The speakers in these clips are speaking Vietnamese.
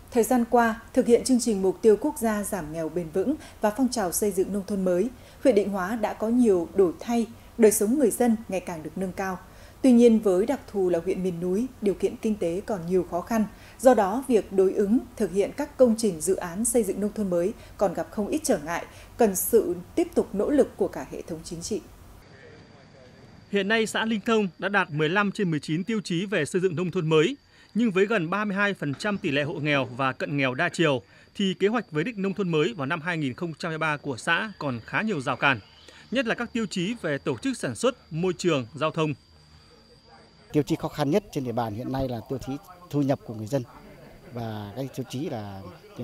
Thời gian qua, thực hiện chương trình mục tiêu quốc gia giảm nghèo bền vững và phong trào xây dựng nông thôn mới, huyện Định Hóa đã có nhiều đổi thay, đời sống người dân ngày càng được nâng cao. Tuy nhiên, với đặc thù là huyện miền núi, điều kiện kinh tế còn nhiều khó khăn. Do đó, việc đối ứng thực hiện các công trình dự án xây dựng nông thôn mới còn gặp không ít trở ngại, cần sự tiếp tục nỗ lực của cả hệ thống chính trị. Hiện nay, xã Linh Thông đã đạt 15 trên 19 tiêu chí về xây dựng nông thôn mới, nhưng với gần 32% tỷ lệ hộ nghèo và cận nghèo đa chiều, thì kế hoạch về đích nông thôn mới vào năm 2023 của xã còn khá nhiều rào cản, nhất là các tiêu chí về tổ chức sản xuất, môi trường, giao thông. Tiêu chí khó khăn nhất trên địa bàn hiện nay là tiêu chí thu nhập của người dân và cái tiêu chí là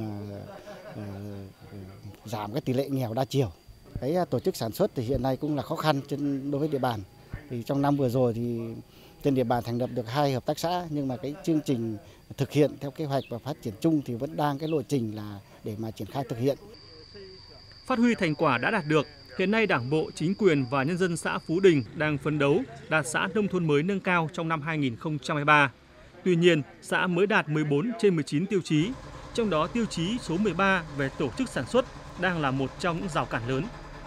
giảm cái tỷ lệ nghèo đa chiều. Cái tổ chức sản xuất thì hiện nay cũng là khó khăn đối với địa bàn. Thì trong năm vừa rồi thì trên địa bàn thành lập được 2 hợp tác xã, nhưng mà cái chương trình thực hiện theo kế hoạch và phát triển chung thì vẫn đang cái lộ trình là để mà triển khai thực hiện. Phát huy thành quả đã đạt được, hiện nay Đảng bộ, chính quyền và nhân dân xã Phú Đình đang phấn đấu đạt xã nông thôn mới nâng cao trong năm 2023. Tuy nhiên, xã mới đạt 14 trên 19 tiêu chí, trong đó tiêu chí số 13 về tổ chức sản xuất đang là một trong những rào cản lớn.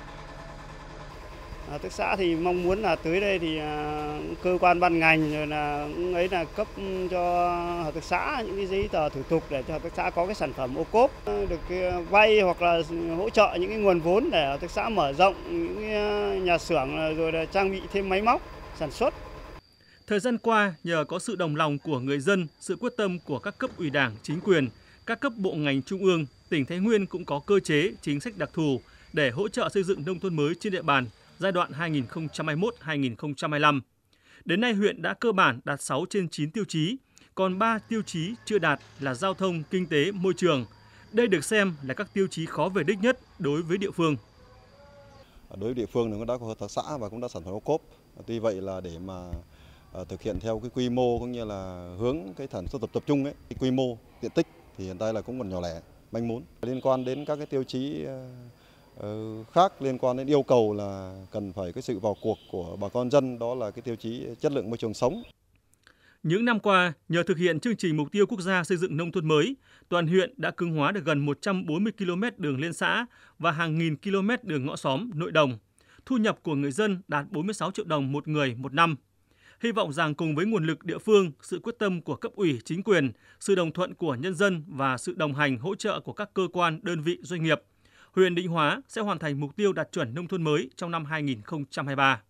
Hợp tác xã thì mong muốn là tới đây thì cơ quan ban ngành rồi là cấp cho hợp tác xã những cái giấy tờ thủ tục để cho hợp tác xã có cái sản phẩm ô cốp, được vay hoặc là hỗ trợ những cái nguồn vốn để hợp tác xã mở rộng những cái nhà xưởng rồi là trang bị thêm máy móc sản xuất. Thời gian qua, nhờ có sự đồng lòng của người dân, sự quyết tâm của các cấp ủy Đảng, chính quyền, các cấp bộ ngành trung ương, tỉnh Thái Nguyên cũng có cơ chế, chính sách đặc thù để hỗ trợ xây dựng nông thôn mới trên địa bàn giai đoạn 2021-2025. Đến nay, huyện đã cơ bản đạt 6 trên 9 tiêu chí, còn 3 tiêu chí chưa đạt là giao thông, kinh tế, môi trường. Đây được xem là các tiêu chí khó về đích nhất đối với địa phương. Đối với địa phương thì cũng đã có hợp tác xã và cũng đã sản phẩm ô cốp. Tuy vậy là để mà thực hiện theo cái quy mô cũng như là hướng cái sản xuất tập trung ấy, cái quy mô diện tích thì hiện tại là cũng còn nhỏ lẻ, manh mún. Liên quan đến các cái tiêu chí khác liên quan đến yêu cầu là cần phải cái sự vào cuộc của bà con dân, đó là cái tiêu chí chất lượng môi trường sống. Những năm qua, nhờ thực hiện chương trình mục tiêu quốc gia xây dựng nông thôn mới, toàn huyện đã cứng hóa được gần 140 km đường liên xã và hàng nghìn km đường ngõ xóm, nội đồng. Thu nhập của người dân đạt 46 triệu đồng một người một năm. Hy vọng rằng cùng với nguồn lực địa phương, sự quyết tâm của cấp ủy chính quyền, sự đồng thuận của nhân dân và sự đồng hành hỗ trợ của các cơ quan, đơn vị, doanh nghiệp, huyện Định Hóa sẽ hoàn thành mục tiêu đạt chuẩn nông thôn mới trong năm 2023.